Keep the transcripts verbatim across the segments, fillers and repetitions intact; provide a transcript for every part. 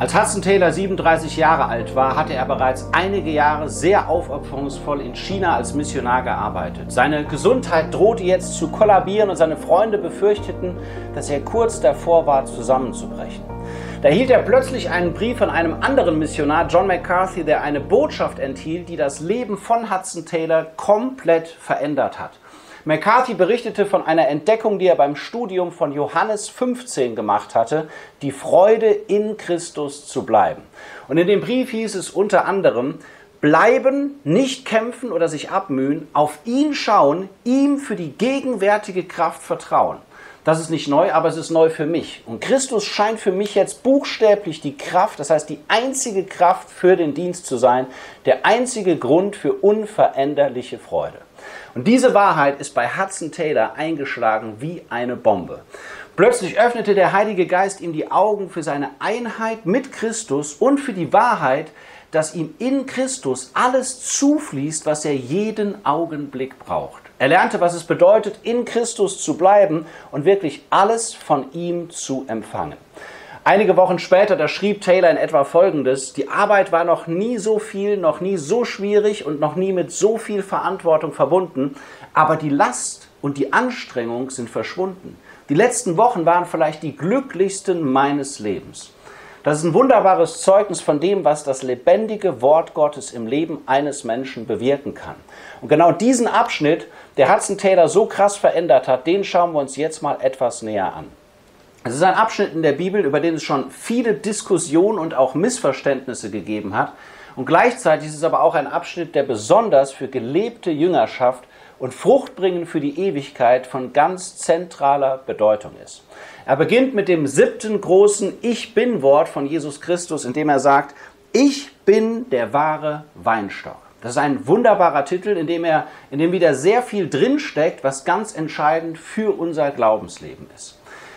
Als Hudson Taylor siebenunddreißig Jahre alt war, hatte er bereits einige Jahre sehr aufopferungsvoll in China als Missionar gearbeitet. Seine Gesundheit drohte jetzt zu kollabieren und seine Freunde befürchteten, dass er kurz davor war, zusammenzubrechen. Da erhielt er plötzlich einen Brief von einem anderen Missionar, John MacArthur, der eine Botschaft enthielt, die das Leben von Hudson Taylor komplett verändert hat. MacArthur berichtete von einer Entdeckung, die er beim Studium von Johannes fünfzehn gemacht hatte, die Freude in Christus zu bleiben. Und in dem Brief hieß es unter anderem: Bleiben, nicht kämpfen oder sich abmühen, auf ihn schauen, ihm für die gegenwärtige Kraft vertrauen. Das ist nicht neu, aber es ist neu für mich. Und Christus scheint für mich jetzt buchstäblich die Kraft, das heißt die einzige Kraft für den Dienst zu sein, der einzige Grund für unveränderliche Freude. Und diese Wahrheit ist bei Hudson Taylor eingeschlagen wie eine Bombe. Plötzlich öffnete der Heilige Geist ihm die Augen für seine Einheit mit Christus und für die Wahrheit, dass ihm in Christus alles zufließt, was er jeden Augenblick braucht. Er lernte, was es bedeutet, in Christus zu bleiben und wirklich alles von ihm zu empfangen. Einige Wochen später, da schrieb Taylor in etwa Folgendes: Die Arbeit war noch nie so viel, noch nie so schwierig und noch nie mit so viel Verantwortung verbunden, aber die Last und die Anstrengung sind verschwunden. Die letzten Wochen waren vielleicht die glücklichsten meines Lebens. Das ist ein wunderbares Zeugnis von dem, was das lebendige Wort Gottes im Leben eines Menschen bewirken kann. Und genau diesen Abschnitt, der Hudson Taylor so krass verändert hat, den schauen wir uns jetzt mal etwas näher an. Es ist ein Abschnitt in der Bibel, über den es schon viele Diskussionen und auch Missverständnisse gegeben hat. Und gleichzeitig ist es aber auch ein Abschnitt, der besonders für gelebte Jüngerschaft und Fruchtbringen für die Ewigkeit von ganz zentraler Bedeutung ist. Er beginnt mit dem siebten großen Ich-Bin-Wort von Jesus Christus, in dem er sagt: Ich bin der wahre Weinstock. Das ist ein wunderbarer Titel, in dem, er, in dem wieder sehr viel drinsteckt, was ganz entscheidend für unser Glaubensleben ist.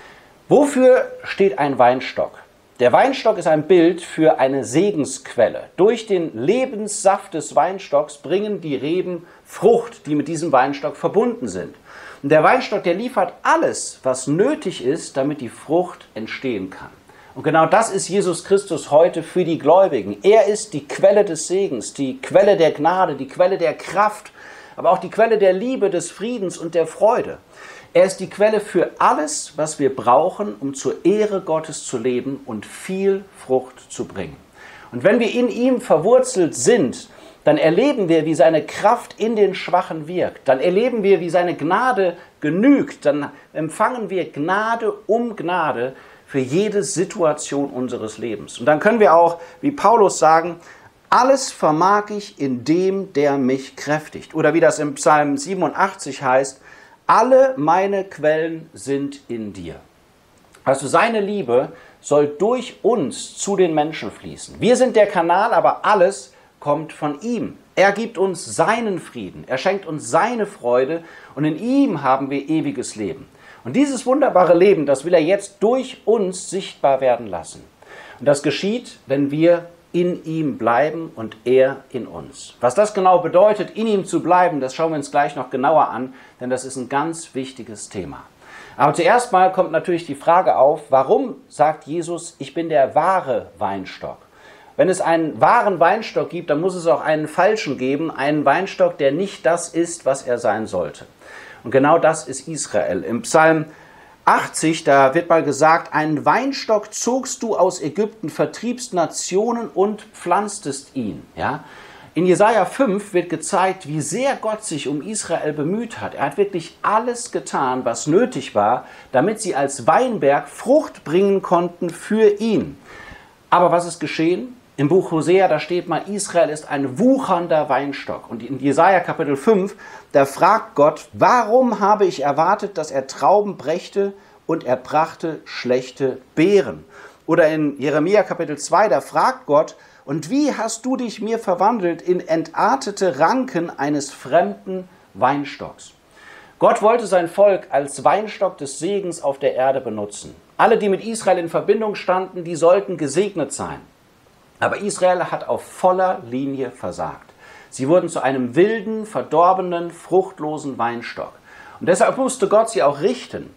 Wofür steht ein Weinstock? Der Weinstock ist ein Bild für eine Segensquelle. Durch den Lebenssaft des Weinstocks bringen die Reben Frucht, die mit diesem Weinstock verbunden sind. Und der Weinstock, der liefert alles, was nötig ist, damit die Frucht entstehen kann. Und genau das ist Jesus Christus heute für die Gläubigen. Er ist die Quelle des Segens, die Quelle der Gnade, die Quelle der Kraft, aber auch die Quelle der Liebe, des Friedens und der Freude. Er ist die Quelle für alles, was wir brauchen, um zur Ehre Gottes zu leben und viel Frucht zu bringen. Und wenn wir in ihm verwurzelt sind, dann erleben wir, wie seine Kraft in den Schwachen wirkt. Dann erleben wir, wie seine Gnade genügt. Dann empfangen wir Gnade um Gnade für jede Situation unseres Lebens. Und dann können wir auch, wie Paulus, sagen: Alles vermag ich in dem, der mich kräftigt. Oder wie das im Psalm siebenundachtzig heißt: Alle meine Quellen sind in dir. Also seine Liebe soll durch uns zu den Menschen fließen. Wir sind der Kanal, aber alles kommt von ihm. Er gibt uns seinen Frieden, er schenkt uns seine Freude und in ihm haben wir ewiges Leben. Und dieses wunderbare Leben, das will er jetzt durch uns sichtbar werden lassen. Und das geschieht, wenn wir in ihm bleiben und er in uns. Was das genau bedeutet, in ihm zu bleiben, das schauen wir uns gleich noch genauer an, denn das ist ein ganz wichtiges Thema. Aber zuerst mal kommt natürlich die Frage auf: Warum sagt Jesus, ich bin der wahre Weinstock? Wenn es einen wahren Weinstock gibt, dann muss es auch einen falschen geben, einen Weinstock, der nicht das ist, was er sein sollte. Und genau das ist Israel. Im Psalm achtzig, da wird mal gesagt: Einen Weinstock zogst du aus Ägypten, vertriebst Nationen und pflanztest ihn. Ja? In Jesaja fünf wird gezeigt, wie sehr Gott sich um Israel bemüht hat. Er hat wirklich alles getan, was nötig war, damit sie als Weinberg Frucht bringen konnten für ihn. Aber was ist geschehen? Im Buch Hosea, da steht mal, Israel ist ein wuchernder Weinstock. Und in Jesaja Kapitel fünf, da fragt Gott: Warum habe ich erwartet, dass er Trauben brächte und er brachte schlechte Beeren? Oder in Jeremia Kapitel zwei, da fragt Gott: Und wie hast du dich mir verwandelt in entartete Ranken eines fremden Weinstocks? Gott wollte sein Volk als Weinstock des Segens auf der Erde benutzen. Alle, die mit Israel in Verbindung standen, die sollten gesegnet sein. Aber Israel hat auf voller Linie versagt. Sie wurden zu einem wilden, verdorbenen, fruchtlosen Weinstock. Und deshalb musste Gott sie auch richten.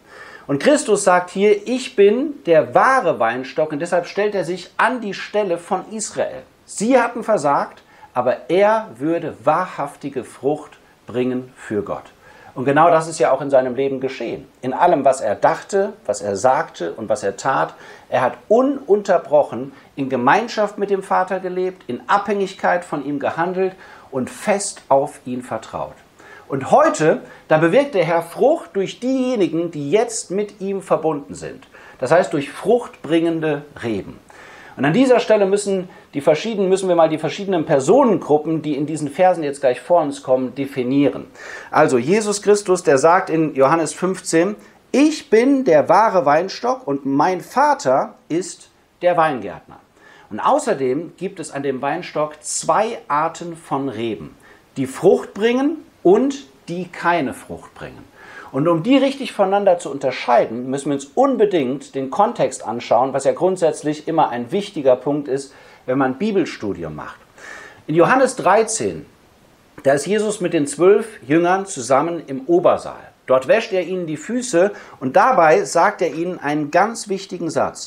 Und Christus sagt hier, ich bin der wahre Weinstock und deshalb stellt er sich an die Stelle von Israel. Sie hatten versagt, aber er würde wahrhaftige Frucht bringen für Gott. Und genau das ist ja auch in seinem Leben geschehen. In allem, was er dachte, was er sagte und was er tat, er hat ununterbrochen in Gemeinschaft mit dem Vater gelebt, in Abhängigkeit von ihm gehandelt und fest auf ihn vertraut. Und heute, da bewirkt der Herr Frucht durch diejenigen, die jetzt mit ihm verbunden sind. Das heißt, durch fruchtbringende Reben. Und an dieser Stelle müssen, die verschiedenen, müssen wir mal die verschiedenen Personengruppen, die in diesen Versen jetzt gleich vor uns kommen, definieren. Also Jesus Christus, der sagt in Johannes fünfzehn, ich bin der wahre Weinstock und mein Vater ist der Weingärtner. Und außerdem gibt es an dem Weinstock zwei Arten von Reben, die Frucht bringen und die keine Frucht bringen. Und um die richtig voneinander zu unterscheiden, müssen wir uns unbedingt den Kontext anschauen, was ja grundsätzlich immer ein wichtiger Punkt ist, wenn man Bibelstudium macht. In Johannes dreizehn, da ist Jesus mit den zwölf Jüngern zusammen im Obersaal. Dort wäscht er ihnen die Füße und dabei sagt er ihnen einen ganz wichtigen Satz.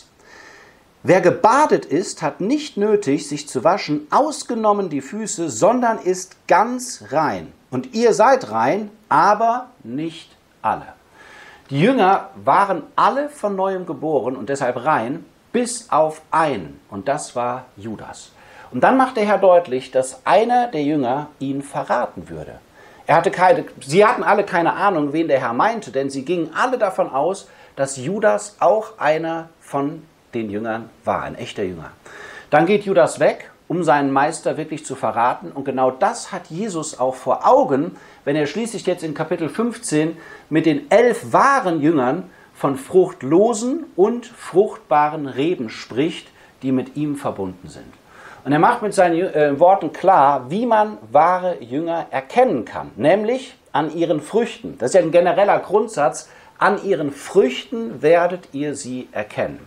Wer gebadet ist, hat nicht nötig, sich zu waschen, ausgenommen die Füße, sondern ist ganz rein. Und ihr seid rein, aber nicht alle. Die Jünger waren alle von Neuem geboren und deshalb rein, bis auf einen. Und das war Judas. Und dann macht der Herr deutlich, dass einer der Jünger ihn verraten würde. Er hatte keine, sie hatten alle keine Ahnung, wen der Herr meinte, denn sie gingen alle davon aus, dass Judas auch einer von den Jüngern war, ein echter Jünger. Dann geht Judas weg, um seinen Meister wirklich zu verraten. Und genau das hat Jesus auch vor Augen, wenn er schließlich jetzt in Kapitel fünfzehn mit den elf wahren Jüngern von fruchtlosen und fruchtbaren Reben spricht, die mit ihm verbunden sind. Und er macht mit seinen äh, Worten klar, wie man wahre Jünger erkennen kann, nämlich an ihren Früchten. Das ist ja ein genereller Grundsatz, an ihren Früchten werdet ihr sie erkennen.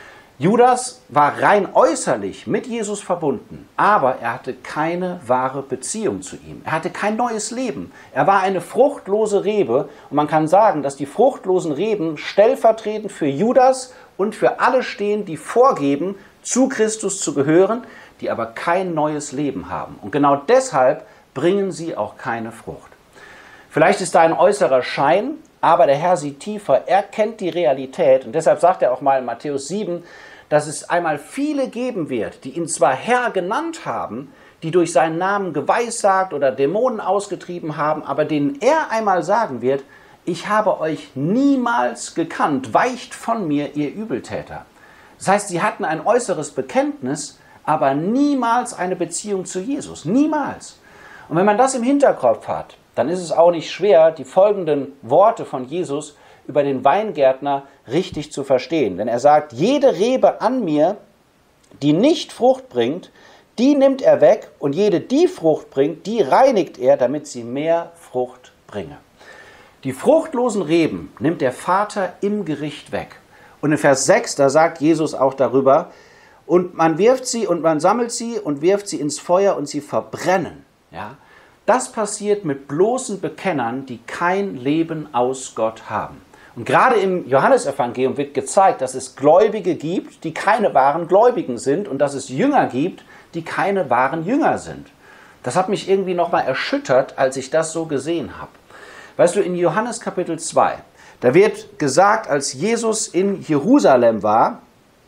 Judas war rein äußerlich mit Jesus verbunden, aber er hatte keine wahre Beziehung zu ihm. Er hatte kein neues Leben. Er war eine fruchtlose Rebe und man kann sagen, dass die fruchtlosen Reben stellvertretend für Judas und für alle stehen, die vorgeben, zu Christus zu gehören, die aber kein neues Leben haben. Und genau deshalb bringen sie auch keine Frucht. Vielleicht ist da ein äußerer Schein, aber der Herr sieht tiefer, er kennt die Realität und deshalb sagt er auch mal in Matthäus sieben, dass es einmal viele geben wird, die ihn zwar Herr genannt haben, die durch seinen Namen geweissagt oder Dämonen ausgetrieben haben, aber denen er einmal sagen wird, ich habe euch niemals gekannt, weicht von mir, ihr Übeltäter. Das heißt, sie hatten ein äußeres Bekenntnis, aber niemals eine Beziehung zu Jesus, niemals. Und wenn man das im Hinterkopf hat, dann ist es auch nicht schwer, die folgenden Worte von Jesus über den Weingärtner richtig zu verstehen. Denn er sagt, jede Rebe an mir, die nicht Frucht bringt, die nimmt er weg und jede, die Frucht bringt, die reinigt er, damit sie mehr Frucht bringe. Die fruchtlosen Reben nimmt der Vater im Gericht weg. Und in Vers sechs, da sagt Jesus auch darüber, und man wirft sie und man sammelt sie und wirft sie ins Feuer und sie verbrennen. Ja? Das passiert mit bloßen Bekennern, die kein Leben aus Gott haben. Und gerade im Johannesevangelium wird gezeigt, dass es Gläubige gibt, die keine wahren Gläubigen sind und dass es Jünger gibt, die keine wahren Jünger sind. Das hat mich irgendwie nochmal erschüttert, als ich das so gesehen habe. Weißt du, in Johannes Kapitel zwei, da wird gesagt, als Jesus in Jerusalem war,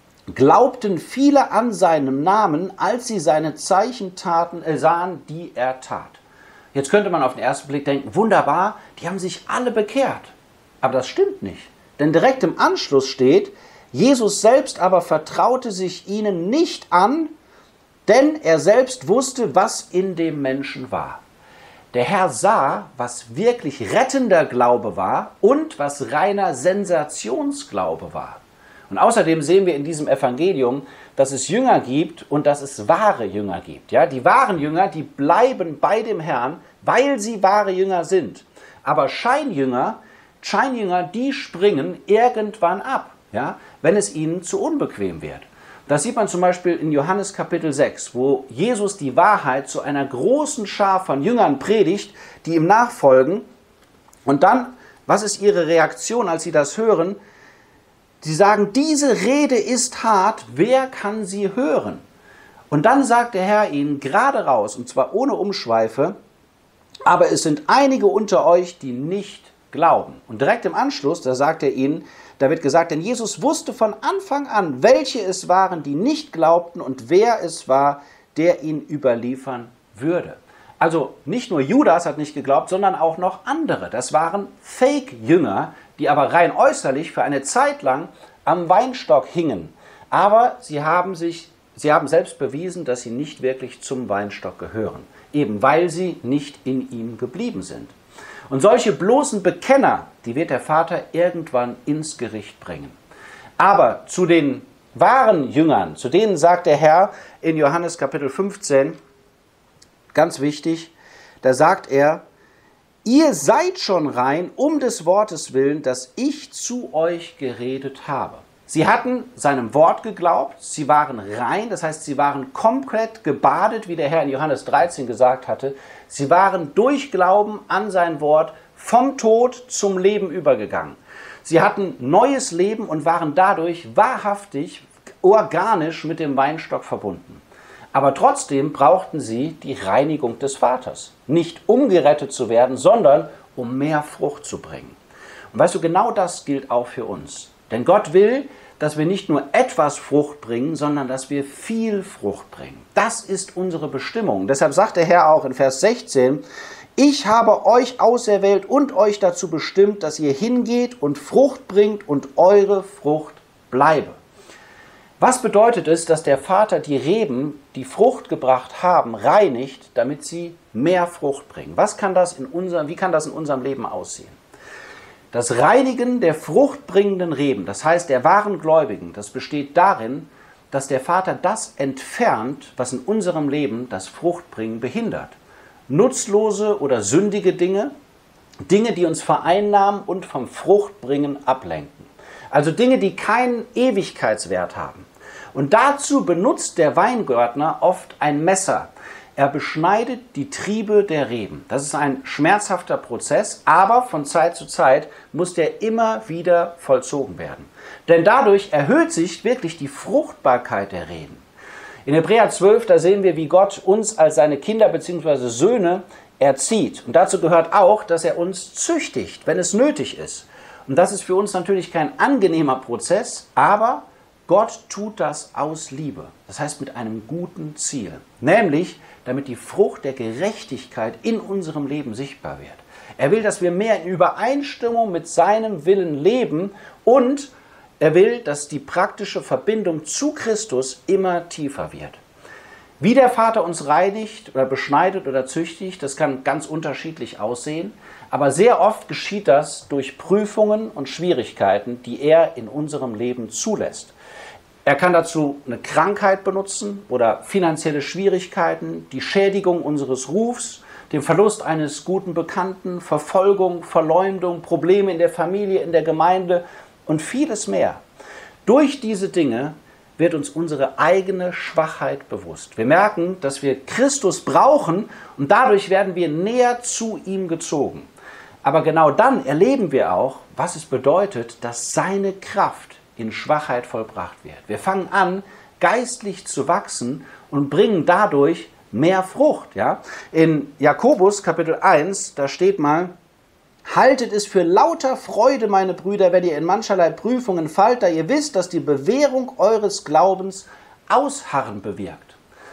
glaubten viele an seinem Namen, als sie seine Zeichen taten, äh, sahen, die er tat. Jetzt könnte man auf den ersten Blick denken, wunderbar, die haben sich alle bekehrt. Aber das stimmt nicht. Denn direkt im Anschluss steht, Jesus selbst aber vertraute sich ihnen nicht an, denn er selbst wusste, was in dem Menschen war. Der Herr sah, was wirklich rettender Glaube war und was reiner Sensationsglaube war. Und außerdem sehen wir in diesem Evangelium, dass es Jünger gibt und dass es wahre Jünger gibt. Ja, die wahren Jünger, die bleiben bei dem Herrn, weil sie wahre Jünger sind. Aber Scheinjünger, Scheinjünger, die springen irgendwann ab, ja, wenn es ihnen zu unbequem wird. Das sieht man zum Beispiel in Johannes Kapitel sechs, wo Jesus die Wahrheit zu einer großen Schar von Jüngern predigt, die ihm nachfolgen. Und dann, was ist ihre Reaktion, als sie das hören? Sie sagen, diese Rede ist hart, wer kann sie hören? Und dann sagt der Herr ihnen gerade raus, und zwar ohne Umschweife, aber es sind einige unter euch, die nicht glauben. Und direkt im Anschluss, da sagt er ihnen, da wird gesagt, denn Jesus wusste von Anfang an, welche es waren, die nicht glaubten und wer es war, der ihn überliefern würde. Also nicht nur Judas hat nicht geglaubt, sondern auch noch andere. Das waren Fake-Jünger, die aber rein äußerlich für eine Zeit lang am Weinstock hingen. Aber sie haben, sich, sie haben selbst bewiesen, dass sie nicht wirklich zum Weinstock gehören. Eben weil sie nicht in ihm geblieben sind. Und solche bloßen Bekenner, die wird der Vater irgendwann ins Gericht bringen. Aber zu den wahren Jüngern, zu denen sagt der Herr in Johannes Kapitel fünfzehn, ganz wichtig, da sagt er, ihr seid schon rein um des Wortes willen, das ich zu euch geredet habe. Sie hatten seinem Wort geglaubt, sie waren rein, das heißt, sie waren komplett gebadet, wie der Herr in Johannes dreizehn gesagt hatte. Sie waren durch Glauben an sein Wort vom Tod zum Leben übergegangen. Sie hatten neues Leben und waren dadurch wahrhaftig, organisch mit dem Weinstock verbunden. Aber trotzdem brauchten sie die Reinigung des Vaters. Nicht um gerettet zu werden, sondern um mehr Frucht zu bringen. Und weißt du, genau das gilt auch für uns. Denn Gott will, dass wir nicht nur etwas Frucht bringen, sondern dass wir viel Frucht bringen. Das ist unsere Bestimmung. Deshalb sagt der Herr auch in Vers sechzehn, ich habe euch auserwählt und euch dazu bestimmt, dass ihr hingeht und Frucht bringt und eure Frucht bleibe. Was bedeutet es, dass der Vater die Reben, die Frucht gebracht haben, reinigt, damit sie mehr Frucht bringen? Was kann das in unserem, wie kann das in unserem Leben aussehen? Das Reinigen der fruchtbringenden Reben, das heißt der wahren Gläubigen, das besteht darin, dass der Vater das entfernt, was in unserem Leben das Fruchtbringen behindert. Nutzlose oder sündige Dinge, Dinge, die uns vereinnahmen und vom Fruchtbringen ablenken. Also Dinge, die keinen Ewigkeitswert haben. Und dazu benutzt der Weingärtner oft ein Messer. Er beschneidet die Triebe der Reben. Das ist ein schmerzhafter Prozess, aber von Zeit zu Zeit muss der immer wieder vollzogen werden. Denn dadurch erhöht sich wirklich die Fruchtbarkeit der Reben. In Hebräer zwölf, da sehen wir, wie Gott uns als seine Kinder bzw. Söhne erzieht. Und dazu gehört auch, dass er uns züchtigt, wenn es nötig ist. Und das ist für uns natürlich kein angenehmer Prozess, aber Gott tut das aus Liebe. Das heißt mit einem guten Ziel. Nämlich, damit die Frucht der Gerechtigkeit in unserem Leben sichtbar wird. Er will, dass wir mehr in Übereinstimmung mit seinem Willen leben und er will, dass die praktische Verbindung zu Christus immer tiefer wird. Wie der Vater uns reinigt oder beschneidet oder züchtigt, das kann ganz unterschiedlich aussehen. Aber sehr oft geschieht das durch Prüfungen und Schwierigkeiten, die er in unserem Leben zulässt. Er kann dazu eine Krankheit benutzen oder finanzielle Schwierigkeiten, die Schädigung unseres Rufs, den Verlust eines guten Bekannten, Verfolgung, Verleumdung, Probleme in der Familie, in der Gemeinde und vieles mehr. Durch diese Dinge wird uns unsere eigene Schwachheit bewusst. Wir merken, dass wir Christus brauchen und dadurch werden wir näher zu ihm gezogen. Aber genau dann erleben wir auch, was es bedeutet, dass seine Kraft in Schwachheit vollbracht wird. Wir fangen an, geistlich zu wachsen und bringen dadurch mehr Frucht. Ja? In Jakobus Kapitel eins, da steht mal, haltet es für lauter Freude, meine Brüder, wenn ihr in mancherlei Prüfungen fallt, da ihr wisst, dass die Bewährung eures Glaubens Ausharren bewirkt.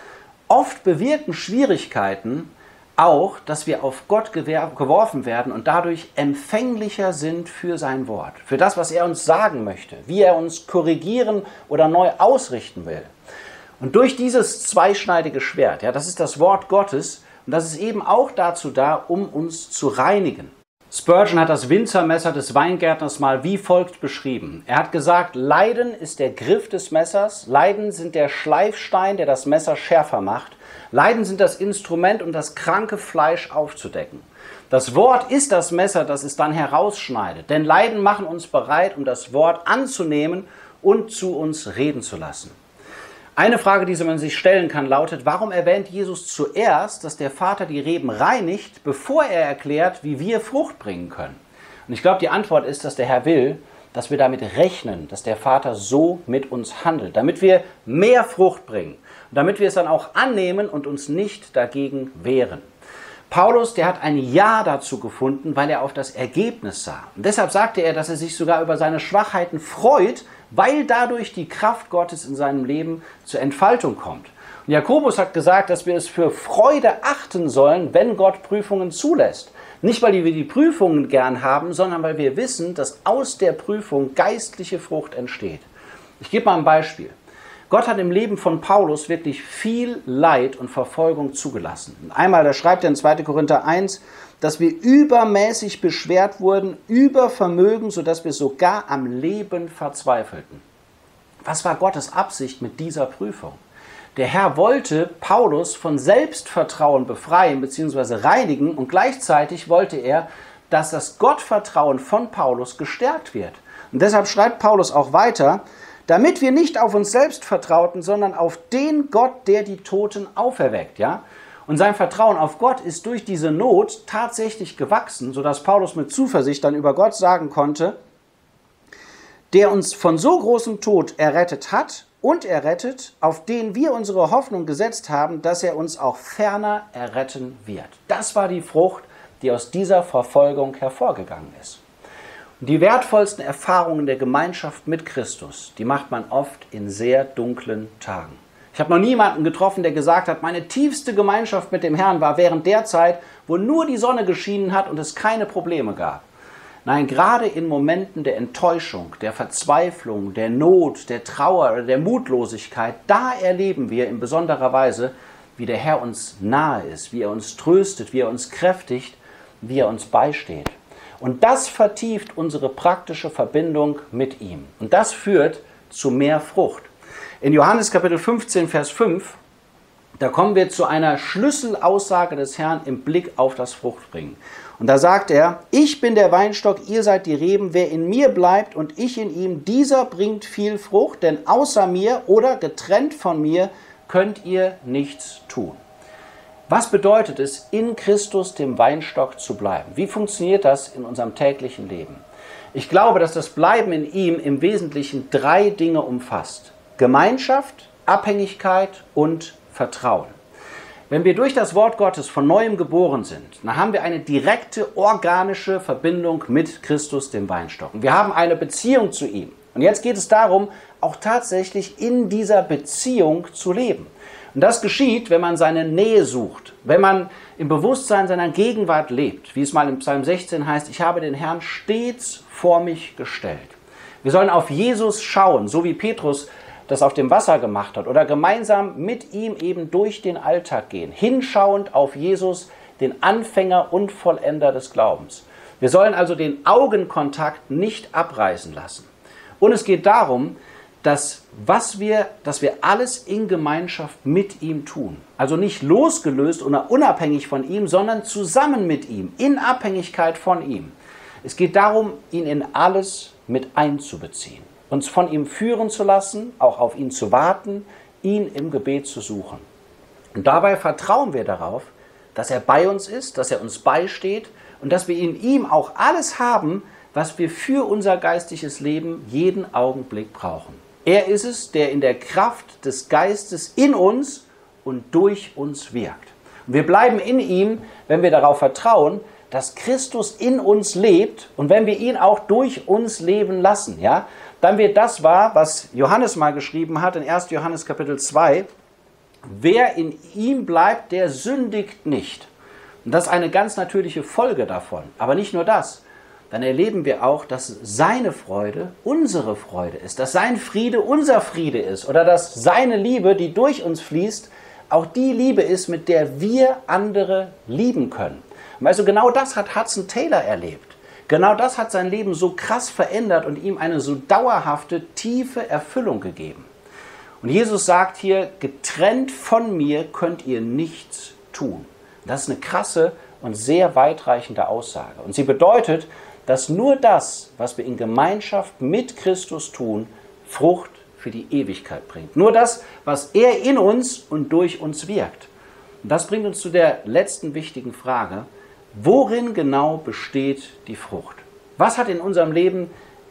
Oft bewirken Schwierigkeiten auch, dass wir auf Gott geworfen werden und dadurch empfänglicher sind für sein Wort, für das, was er uns sagen möchte, wie er uns korrigieren oder neu ausrichten will. Und durch dieses zweischneidige Schwert, ja, das ist das Wort Gottes und das ist eben auch dazu da, um uns zu reinigen. Spurgeon hat das Winzermesser des Weingärtners mal wie folgt beschrieben. Er hat gesagt, Leiden ist der Griff des Messers, Leiden sind der Schleifstein, der das Messer schärfer macht, Leiden sind das Instrument, um das kranke Fleisch aufzudecken. Das Wort ist das Messer, das es dann herausschneidet, denn Leiden machen uns bereit, um das Wort anzunehmen und zu uns reden zu lassen. Eine Frage, die man sich stellen kann, lautet, warum erwähnt Jesus zuerst, dass der Vater die Reben reinigt, bevor er erklärt, wie wir Frucht bringen können? Und ich glaube, die Antwort ist, dass der Herr will, dass wir damit rechnen, dass der Vater so mit uns handelt, damit wir mehr Frucht bringen und damit wir es dann auch annehmen und uns nicht dagegen wehren. Paulus, der hat ein Ja dazu gefunden, weil er auf das Ergebnis sah. Und deshalb sagte er, dass er sich sogar über seine Schwachheiten freut, weil dadurch die Kraft Gottes in seinem Leben zur Entfaltung kommt. Und Jakobus hat gesagt, dass wir es für Freude achten sollen, wenn Gott Prüfungen zulässt. Nicht, weil wir die Prüfungen gern haben, sondern weil wir wissen, dass aus der Prüfung geistliche Frucht entsteht. Ich gebe mal ein Beispiel. Gott hat im Leben von Paulus wirklich viel Leid und Verfolgung zugelassen. Und einmal, da schreibt er in zweiter Korinther eins, dass wir übermäßig beschwert wurden, über Vermögen, sodass wir sogar am Leben verzweifelten. Was war Gottes Absicht mit dieser Prüfung? Der Herr wollte Paulus von Selbstvertrauen befreien bzw. reinigen und gleichzeitig wollte er, dass das Gottvertrauen von Paulus gestärkt wird. Und deshalb schreibt Paulus auch weiter, damit wir nicht auf uns selbst vertrauten, sondern auf den Gott, der die Toten auferweckt. Ja? Und sein Vertrauen auf Gott ist durch diese Not tatsächlich gewachsen, sodass Paulus mit Zuversicht dann über Gott sagen konnte, der uns von so großem Tod errettet hat und errettet, auf den wir unsere Hoffnung gesetzt haben, dass er uns auch ferner erretten wird. Das war die Frucht, die aus dieser Verfolgung hervorgegangen ist. Und die wertvollsten Erfahrungen der Gemeinschaft mit Christus, die macht man oft in sehr dunklen Tagen. Ich habe noch niemanden getroffen, der gesagt hat, meine tiefste Gemeinschaft mit dem Herrn war während der Zeit, wo nur die Sonne geschienen hat und es keine Probleme gab. Nein, gerade in Momenten der Enttäuschung, der Verzweiflung, der Not, der Trauer oder der Mutlosigkeit, da erleben wir in besonderer Weise, wie der Herr uns nahe ist, wie er uns tröstet, wie er uns kräftigt, wie er uns beisteht. Und das vertieft unsere praktische Verbindung mit ihm. Und das führt zu mehr Frucht. In Johannes Kapitel fünfzehn, Vers fünf, da kommen wir zu einer Schlüsselaussage des Herrn im Blick auf das Fruchtbringen. Und da sagt er, ich bin der Weinstock, ihr seid die Reben, wer in mir bleibt und ich in ihm, dieser bringt viel Frucht, denn außer mir oder getrennt von mir könnt ihr nichts tun. Was bedeutet es, in Christus, dem Weinstock, zu bleiben? Wie funktioniert das in unserem täglichen Leben? Ich glaube, dass das Bleiben in ihm im Wesentlichen drei Dinge umfasst. Gemeinschaft, Abhängigkeit und Vertrauen. Wenn wir durch das Wort Gottes von Neuem geboren sind, dann haben wir eine direkte organische Verbindung mit Christus, dem Weinstock. Und wir haben eine Beziehung zu ihm. Und jetzt geht es darum, auch tatsächlich in dieser Beziehung zu leben. Und das geschieht, wenn man seine Nähe sucht, wenn man im Bewusstsein seiner Gegenwart lebt, wie es mal im Psalm sechzehn heißt, ich habe den Herrn stets vor mich gestellt. Wir sollen auf Jesus schauen, so wie Petrus das auf dem Wasser gemacht hat, oder gemeinsam mit ihm eben durch den Alltag gehen, hinschauend auf Jesus, den Anfänger und Vollender des Glaubens. Wir sollen also den Augenkontakt nicht abreißen lassen. Und es geht darum, dass, was wir, dass wir alles in Gemeinschaft mit ihm tun. Also nicht losgelöst oder unabhängig von ihm, sondern zusammen mit ihm, in Abhängigkeit von ihm. Es geht darum, ihn in alles mit einzubeziehen, uns von ihm führen zu lassen, auch auf ihn zu warten, ihn im Gebet zu suchen. Und dabei vertrauen wir darauf, dass er bei uns ist, dass er uns beisteht und dass wir in ihm auch alles haben, was wir für unser geistliches Leben jeden Augenblick brauchen. Er ist es, der in der Kraft des Geistes in uns und durch uns wirkt. Und wir bleiben in ihm, wenn wir darauf vertrauen, dass Christus in uns lebt und wenn wir ihn auch durch uns leben lassen, ja, dann wird das wahr, was Johannes mal geschrieben hat in erster Johannes Kapitel zwei, wer in ihm bleibt, der sündigt nicht. Und das ist eine ganz natürliche Folge davon. Aber nicht nur das. Dann erleben wir auch, dass seine Freude unsere Freude ist, dass sein Friede unser Friede ist oder dass seine Liebe, die durch uns fließt, auch die Liebe ist, mit der wir andere lieben können. Und also genau das hat Hudson Taylor erlebt. Genau das hat sein Leben so krass verändert und ihm eine so dauerhafte, tiefe Erfüllung gegeben. Und Jesus sagt hier, getrennt von mir könnt ihr nichts tun. Das ist eine krasse und sehr weitreichende Aussage. Und sie bedeutet, dass nur das, was wir in Gemeinschaft mit Christus tun, Frucht für die Ewigkeit bringt. Nur das, was er in uns und durch uns wirkt. Und das bringt uns zu der letzten wichtigen Frage: Worin genau besteht die Frucht? Was hat in unserem Leben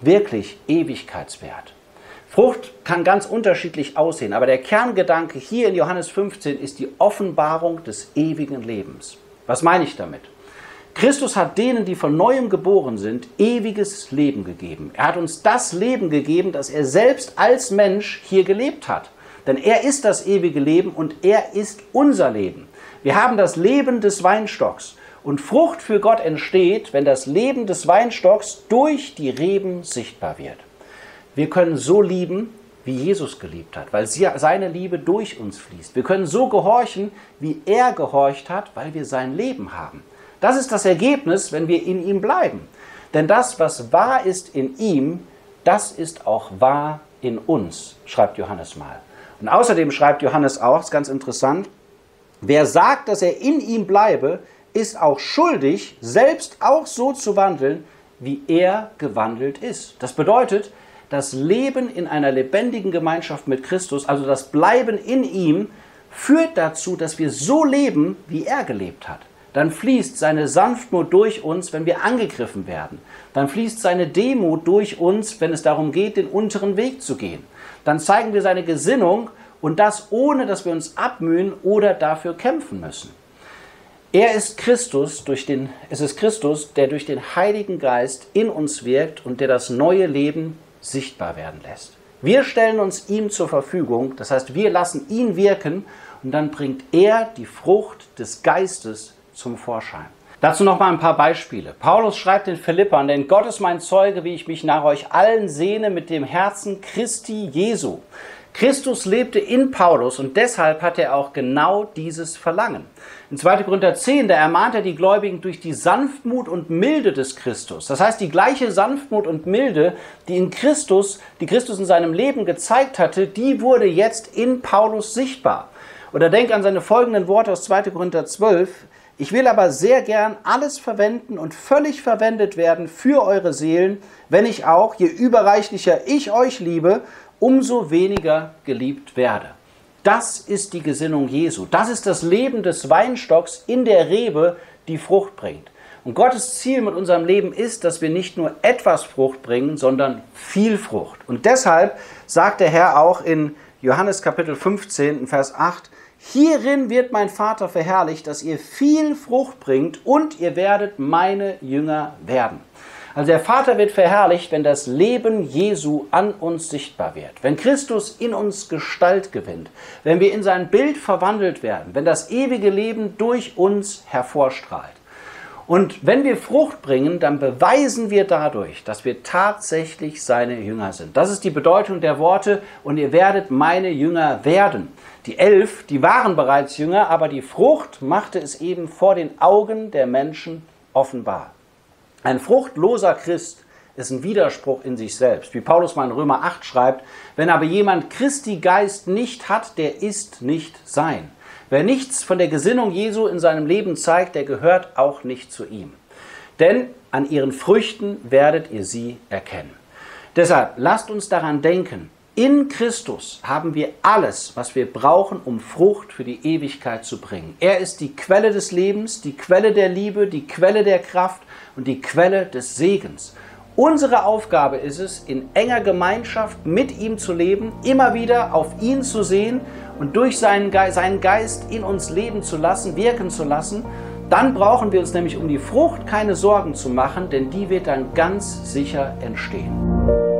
wirklich ewigkeitswert. Frucht kann ganz unterschiedlich aussehen, aber der Kerngedanke hier in Johannes fünfzehn ist die Offenbarung des ewigen Lebens. Was meine ich damit? Christus hat denen, die von Neuem geboren sind, ewiges Leben gegeben. Er hat uns das Leben gegeben, das er selbst als Mensch hier gelebt hat. Denn er ist das ewige Leben und er ist unser Leben. Wir haben das Leben des Weinstocks. Und Frucht für Gott entsteht, wenn das Leben des Weinstocks durch die Reben sichtbar wird. Wir können so lieben, wie Jesus geliebt hat, weil seine Liebe durch uns fließt. Wir können so gehorchen, wie er gehorcht hat, weil wir sein Leben haben. Das ist das Ergebnis, wenn wir in ihm bleiben. Denn das, was wahr ist in ihm, das ist auch wahr in uns, schreibt Johannes mal. Und außerdem schreibt Johannes auch, das ist ganz interessant, wer sagt, dass er in ihm bleibe, ist auch schuldig, selbst auch so zu wandeln, wie er gewandelt ist. Das bedeutet, das Leben in einer lebendigen Gemeinschaft mit Christus, also das Bleiben in ihm, führt dazu, dass wir so leben, wie er gelebt hat. Dann fließt seine Sanftmut durch uns, wenn wir angegriffen werden. Dann fließt seine Demut durch uns, wenn es darum geht, den unteren Weg zu gehen. Dann zeigen wir seine Gesinnung und das ohne, dass wir uns abmühen oder dafür kämpfen müssen. Er ist Christus, durch den, es ist Christus, der durch den Heiligen Geist in uns wirkt und der das neue Leben sichtbar werden lässt. Wir stellen uns ihm zur Verfügung, das heißt, wir lassen ihn wirken und dann bringt er die Frucht des Geistes zum Vorschein. Dazu noch mal ein paar Beispiele. Paulus schreibt den Philippern, denn Gott ist mein Zeuge, wie ich mich nach euch allen sehne mit dem Herzen Christi Jesu. Christus lebte in Paulus und deshalb hat er auch genau dieses Verlangen. In zweiter Korinther zehn, da ermahnt er die Gläubigen durch die Sanftmut und Milde des Christus. Das heißt, die gleiche Sanftmut und Milde, die in Christus, die Christus in seinem Leben gezeigt hatte, die wurde jetzt in Paulus sichtbar. Oder denk an seine folgenden Worte aus zweiter Korinther zwölf. Ich will aber sehr gern alles verwenden und völlig verwendet werden für eure Seelen, wenn ich auch, je überreichlicher ich euch liebe, umso weniger geliebt werde. Das ist die Gesinnung Jesu. Das ist das Leben des Weinstocks in der Rebe, die Frucht bringt. Und Gottes Ziel mit unserem Leben ist, dass wir nicht nur etwas Frucht bringen, sondern viel Frucht. Und deshalb sagt der Herr auch in Johannes Kapitel fünfzehn, Vers acht, hierin wird mein Vater verherrlicht, dass ihr viel Frucht bringt und ihr werdet meine Jünger werden. Also der Vater wird verherrlicht, wenn das Leben Jesu an uns sichtbar wird, wenn Christus in uns Gestalt gewinnt, wenn wir in sein Bild verwandelt werden, wenn das ewige Leben durch uns hervorstrahlt. Und wenn wir Frucht bringen, dann beweisen wir dadurch, dass wir tatsächlich seine Jünger sind. Das ist die Bedeutung der Worte, und ihr werdet meine Jünger werden. Die Elf, die waren bereits Jünger, aber die Frucht machte es eben vor den Augen der Menschen offenbar. Ein fruchtloser Christ ist ein Widerspruch in sich selbst. Wie Paulus mal in Römer acht schreibt, wenn aber jemand Christi Geist nicht hat, der ist nicht sein. Wer nichts von der Gesinnung Jesu in seinem Leben zeigt, der gehört auch nicht zu ihm. Denn an ihren Früchten werdet ihr sie erkennen. Deshalb lasst uns daran denken, in Christus haben wir alles, was wir brauchen, um Frucht für die Ewigkeit zu bringen. Er ist die Quelle des Lebens, die Quelle der Liebe, die Quelle der Kraft und die Quelle des Segens. Unsere Aufgabe ist es, in enger Gemeinschaft mit ihm zu leben, immer wieder auf ihn zu sehen und durch seinen Geist, seinen Geist in uns leben zu lassen, wirken zu lassen. Dann brauchen wir uns nämlich um die Frucht keine Sorgen zu machen, denn die wird dann ganz sicher entstehen.